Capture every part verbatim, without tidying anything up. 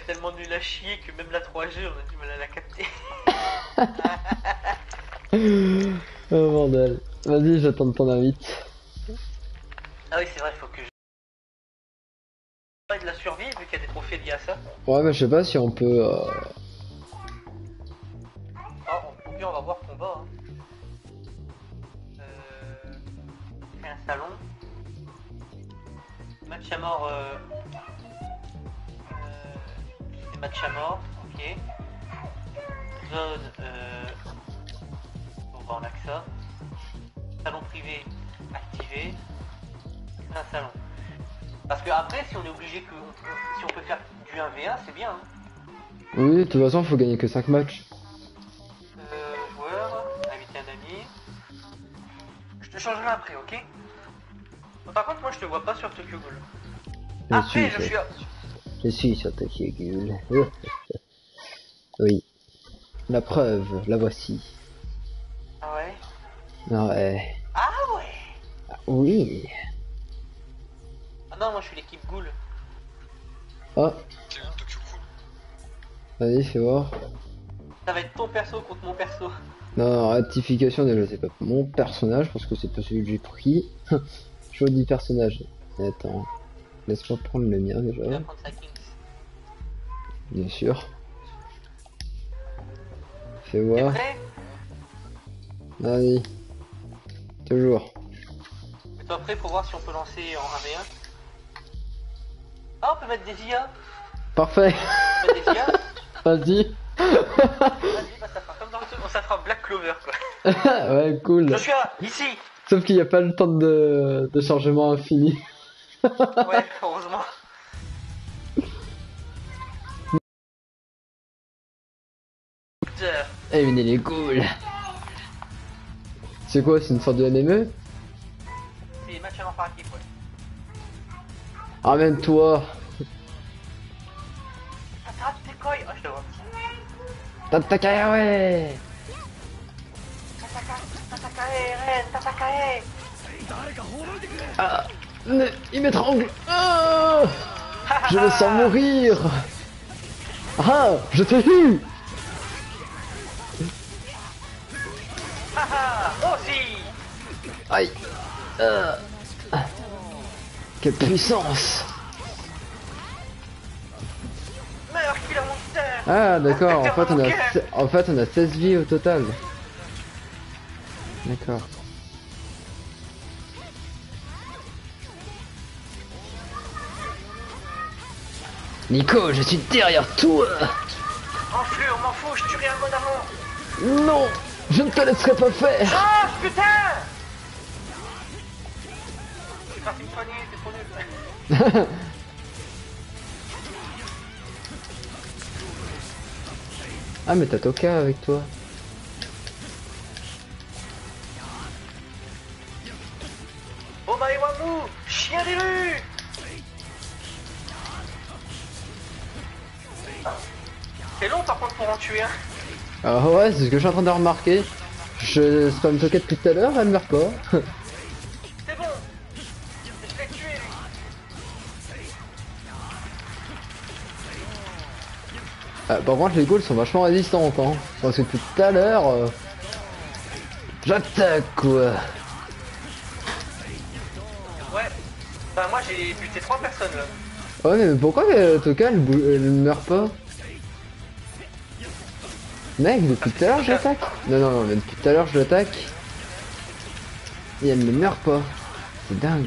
tellement nul à chier que même la trois G, on a du mal à la capter. Oh bordel. Vas-y, j'attends ton invite. Ah oui, c'est vrai, faut que je... de la survie, vu qu'il y a des trophées liés à ça. Ouais, mais je sais pas si on peut... Euh... Ah, au pire, on va voir qu'on va. Hein. Euh... J'ai un salon. Match à mort. Euh... Euh... C'est match à mort, ok. Zone. Euh... Bon, bah, on a que ça. Salon privé activé. Un salon. Parce que après, si on est obligé que. Si on peut faire du un v un, c'est bien. Hein. Oui, de toute façon, faut gagner que cinq matchs. Euh, joueur, inviter un ami. Je te changerai après, ok? Par contre, moi je te vois pas sur Tokyo Ghoul. Je Après, suis, je suis. je suis sur Tokyo Ghoul. Oui. La preuve, la voici. Ah ouais? Ah ouais. Ah ouais! Oui. Ah non, moi je suis l'équipe Ghoul. Oh, T'es où Tokyo Ghoul? vas-y, fais voir. Ça va être ton perso contre mon perso. Non, non, rectification déjà, c'est pas mon personnage parce que c'est pas celui que j'ai pris. Joli personnage. Mais attends, laisse-moi prendre le mien Je déjà. vais prendre sa Kings. Bien sûr. Fais T'es voir. prêt? Vas-y. Toujours. Mets-toi prêt pour voir si on peut lancer en un v un. Ah, on peut mettre des I A. Parfait. On peut mettre des I A. Vas-y. Vas-y, bah ça fera comme dans le truc. Ça fera Black Clover quoi. Ouais, cool. Je suis là, ici. Sauf qu'il n'y a pas le temps de, de chargement infini. Ouais, heureusement. Eh, mais il est cool. C'est quoi, c'est une sorte de M M E? C'est match à mort par équipe, ouais. Ramène-toi. Tatara, tu décoilles. Ah, je te vois. Tataka, ouais. Tataka, Tatakae, Ren, Tatakae. Ah, ne- il m'étrangle. Ah, je le sens mourir. Ah, je t'ai eu. Haha, moi aussi. Aïe. Ah. Quelle puissance. Meilleur killer monster. Ah, d'accord, en fait, on a, Ok. se- en fait, on a seize vies au total. D'accord. Nico, je suis derrière toi. Enflure, m'en fous, je tuerai un mode avant. Non, je ne te laisserai pas faire. Ah, putain. Je suis parti me soigner, c'est trop nul. Ah, mais t'as Toka avec toi. Omaewamu, chien d'élu. C'est long par contre pour en tuer un. Ah ouais, c'est ce que je suis en train de remarquer. Je spam Toka depuis tout à l'heure, elle meurt pas. C'est bon. Je l'ai tué lui. Ah, par contre, les ghouls sont vachement résistants encore. Parce que depuis tout à l'heure... euh, J'attaque quoi. Ouais. Bah moi j'ai buté trois personnes là. Ouais, mais pourquoi euh, Toka elle, bou- elle meurt pas? Mec, depuis tout à l'heure j'attaque. Non, non, non, mais depuis tout à l'heure je l'attaque. Et elle ne meurt pas. C'est dingue.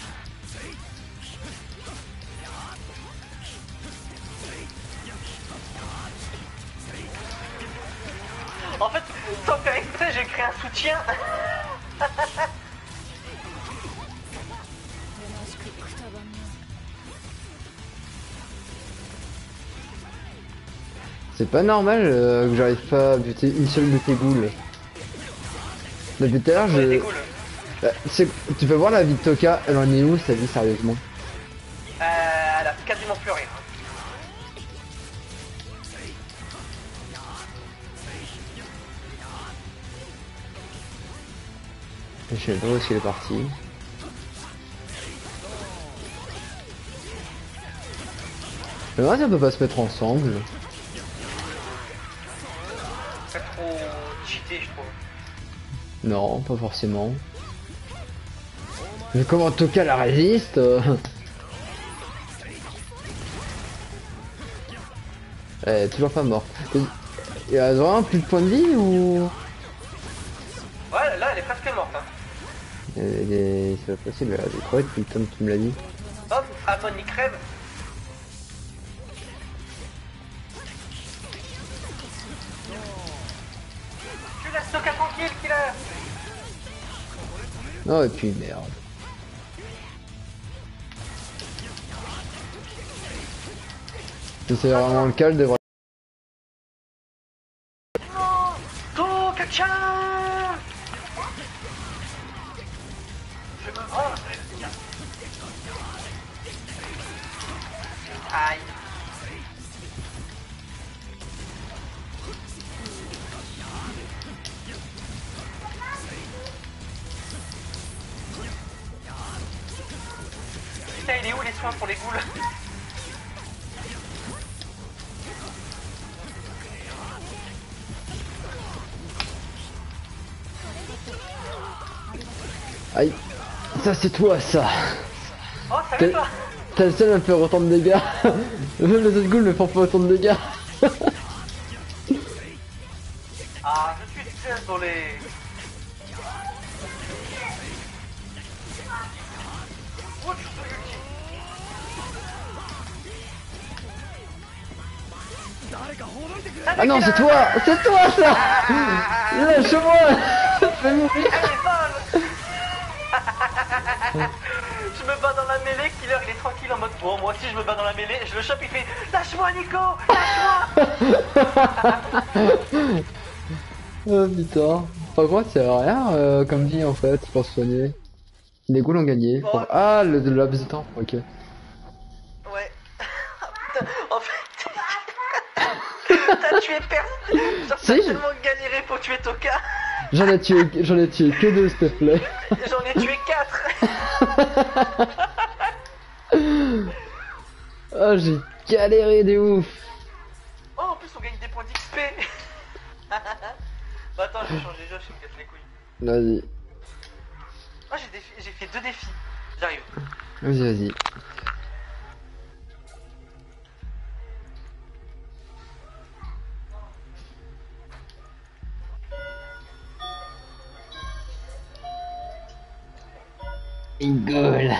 En fait, sans faire exprès, j'ai créé un soutien. C'est pas normal euh, que j'arrive pas à buter une seule de tes ghouls. Depuis tout à l'heure, Ouais, c'est je... cool. Euh, c'est- tu peux voir la vie de Toka, elle en est où sa vie sérieusement? Euh, elle a quasiment plus rien. Je sais pas où est-ce qu'elle est partie. Mais ouais, ça peut pas se mettre ensemble. C'est trop cheaté, je trouve. Non, pas forcément. Mais comment Toka la résiste euh Elle est toujours pas morte. Il y a vraiment plus de points de vie ou... Ouais, là, elle est presque morte. Hein. Elle est... C'est pas possible, elle a des crevettes depuis le temps que tu me l'as dit. Hop, Amon il crève. Tu laisses Toka tranquille, killer. Oh et puis merde. Si c'est vraiment le cas, elle devrait... Non, Toka-chan. Je me rends. Aïe. Putain, il est où les soins pour les goules? Aïe. Ça c'est toi ça. Oh, ça va toi. T'as le seul à me faire autant de dégâts. Même les autres ghouls me font pas autant de dégâts. Ah, je suis désolé. Oh, je suis ultime. Ah non, c'est toi. C'est toi ça. Lâche-moi. Fais mourir. Je me bats dans la mêlée, Killer il est tranquille en mode bon, moi aussi je me bats dans la mêlée, je le chope, il fait lâche-moi Nico, lâche-moi. Oh putain. Par contre, ça sert à rien euh, comme vie en fait pour se soigner. Les ghouls ont gagné. Bon. Pour... Ah, le de laps de temps, ok. Ouais. Putain, en fait, t'as tué personne. Genre, Si, t'as je- tellement galéré pour tuer Toka. J'en ai tué, j'en ai tué que deux, s'il te plaît. J'en ai tué quatre. Ah, j'ai galéré de ouf. Oh, en plus on gagne des points d'X P. Bah attends, je vais changer de jeu, je me casse les couilles. Vas-y, Oh, j'ai défi- j'ai fait deux défis. J'arrive. vas-y, vas-y. Rigole.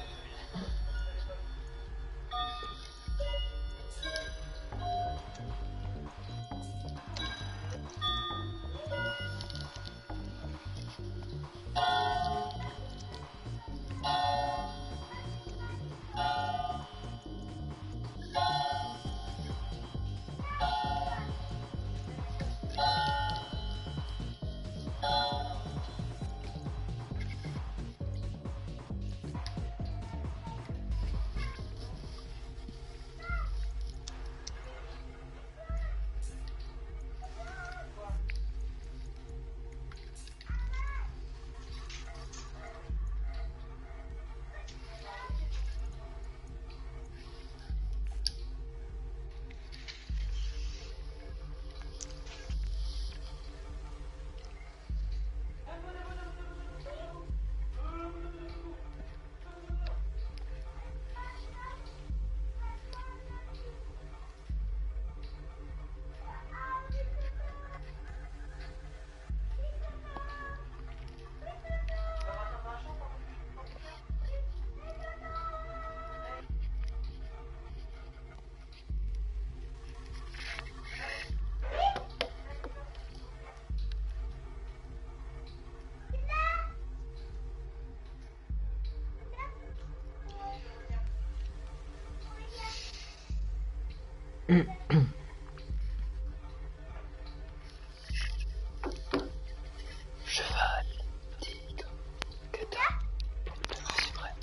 Cheval, tigre, cata, suprême.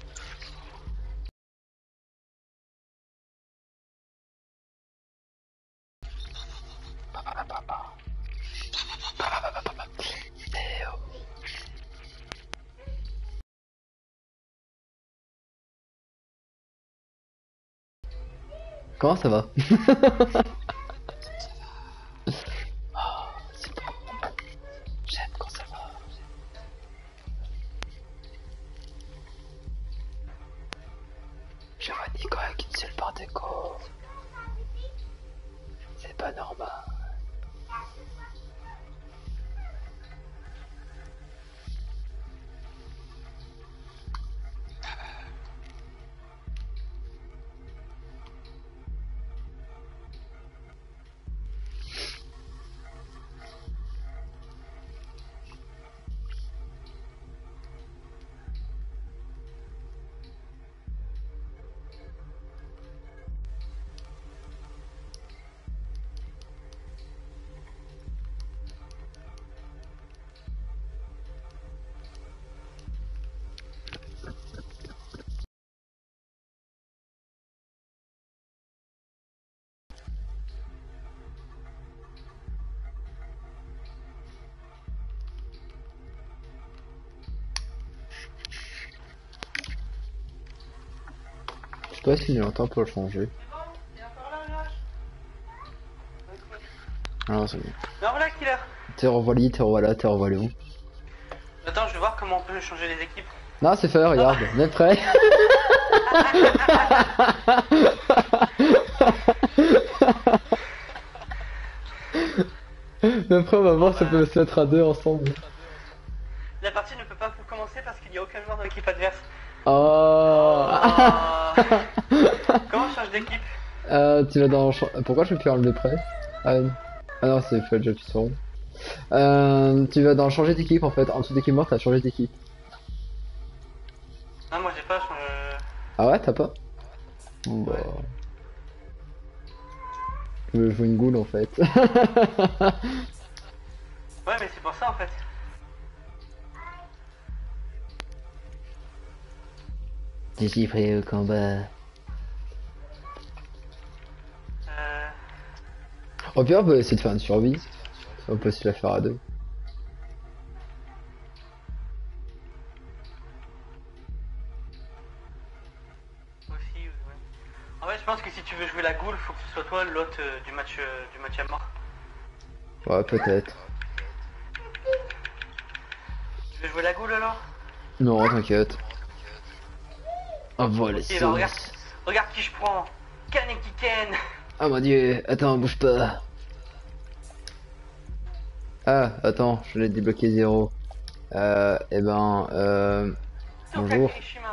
Théo. Comment ça va? J'aime quand ça va. Je vois Nico avec une seule barre d'écho. C'est pas normal. Je sais pas s'il y a longtemps pour le changer. Ah non, c'est bon. Ben voilà, killer. T'es revoilé, t'es revoilà, t'es revoilé où? Attends, je vais voir comment on peut changer les équipes. Non, c'est fait, regarde, on est prêt. Mais après, on va voir si on peut se mettre à deux ensemble. La partie ne peut pas commencer parce qu'il n'y a aucun joueur dans l'équipe adverse. Oh. Oh. Comment on change d'équipe? Euh, tu vas dans... Pourquoi je peux plus enlever prêt? Ah, ah non, c'est fait, j'appuie sur rond. Euh, tu vas dans changer d'équipe en fait, en dessous d'équipe morte, t'as changé d'équipe. Non, moi j'ai pas changé. Ah ouais, t'as pas? Bon, bah... Je veux jouer une goule en fait. Ouais, mais c'est pour ça en fait. Je suis prêt au combat. Euh... Au pire, on peut essayer de faire une survie. On peut se la faire à deux. Aussi, ouais. En fait, je pense que si tu veux jouer la goule, faut que ce soit toi l'hôte euh, du match euh, du match à mort. Ouais, peut-être. Tu veux jouer la goule alors? Non, t'inquiète. Ah voilà, Ok, c'est... bah, regarde, regarde qui je prends. Kaneki Ken. Oh mon dieu, attends, bouge pas. Ah, attends, je l'ai débloqué zéro. Euh, et ben, euh... bonjour. Kirishima.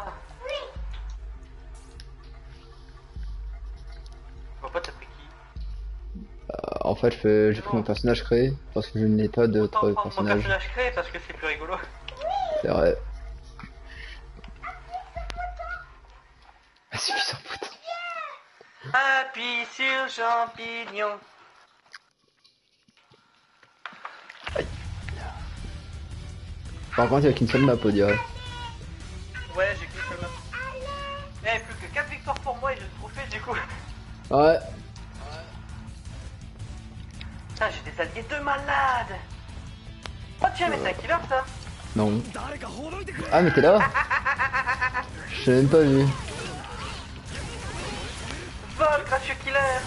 Je vois pas t'as pris qui? Euh, en fait, je fais- j'ai pris mon personnage créé, parce que je n'ai pas d'autres Autant prendre mon personnages. personnage créé parce que c'est plus rigolo. C'est vrai. Ah, suffisant, putain. Appuie sur champignon. Par contre, il n'y a qu'une seule map, on dirait. Ouais, j'ai qu'une seule map. Eh, plus que quatre victoires pour moi et j'ai le trophée du coup. Ouais. Putain, j'ai des alliés de malade. Oh tiens, mais c'est un killer ça. Non. Ah, mais t'es là? Je t'ai même pas vu. Vol, gracieux killer.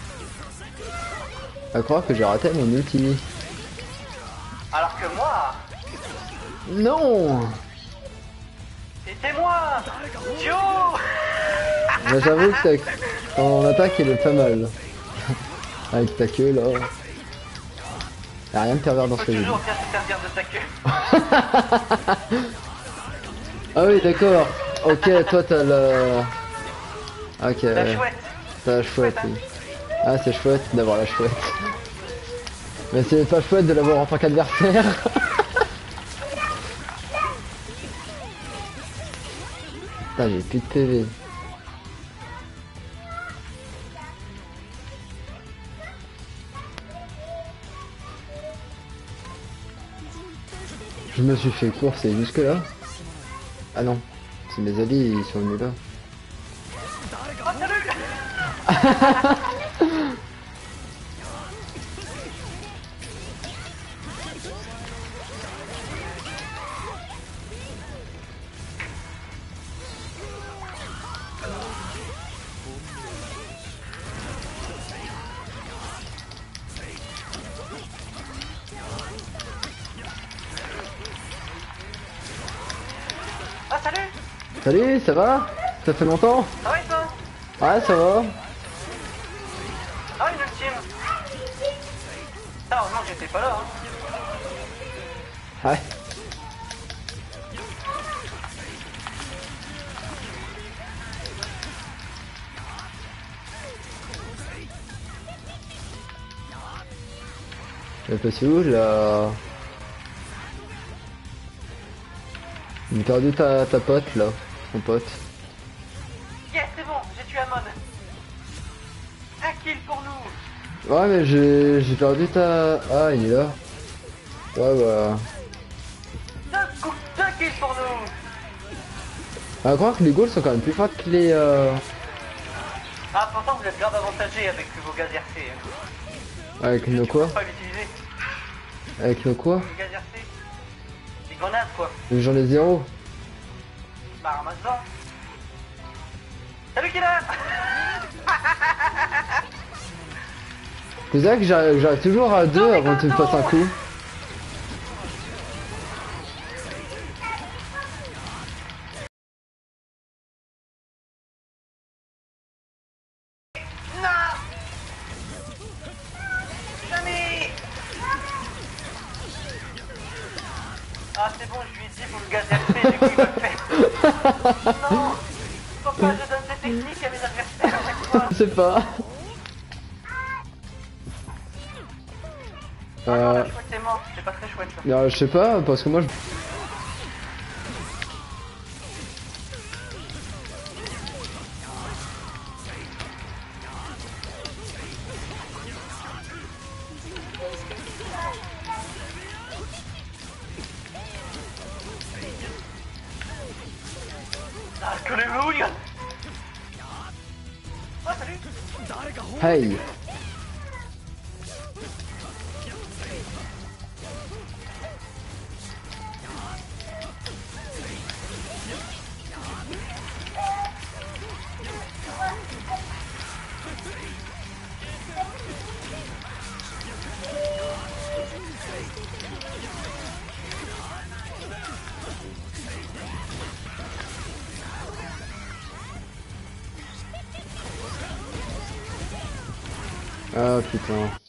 À croire que j'ai raté mon ulti. Alors que moi, Non. c'était moi. Yo. Mais j'avoue que ta- ton attaque elle est pas mal. Avec ta queue là. Y'a rien de pervers dans ce Faut jeu. toujours bien se servir de ta queue. Ah oui, d'accord. Ok, toi t'as le... Ok. La chouette. T'as la chouette, oui. Ah, c'est chouette d'avoir la chouette. Mais c'est pas chouette de l'avoir en tant qu'adversaire. Putain, j'ai plus de P V. Je me suis fait courser jusque là. Ah non, c'est mes alliés, ils sont venus là. Oh salut. Salut, ça va? Ça fait longtemps? Ah ouais, toi? Ouais, ça va. Ah, une ultime. Ah, heureusement que j'étais pas là, hein. Ouais. Elle est passée où là? Il a perdu ta, ta pote là, ton pote. Yes, c'est bon, j'ai tué Amon. Un kill pour nous. Ouais mais j'ai j'ai perdu ta... Ah il est là. Ouais bah... Deux, coups, deux kills pour nous. À croire que les goals sont quand même plus forts que les... Euh... Ah, pourtant vous êtes grave avantagés avec vos gaz R C. Hein. Avec nos Tu quoi? peux pas l'utiliser. Avec nos quoi? Les gaz R C. Les grenades quoi. J'en ai zéro. Bah ramasse-en. Salut Killer. C'est ça que j'arrive j'arrive toujours à deux avant que tu me fasses un coup. Non. Jamais. Ah c'est bon, je lui ai dit pour le gaz R C, du coup il va le faire. Non. Pourquoi je donne cette technique à mes adversaires à chaque fois? Je sais pas. Ah non, Euh... la chouette est morte, c'est pas très chouette ça. Non, je sais pas, parce que moi je... Ah, que les rouilles. Oh salut. Hey. Ah putain.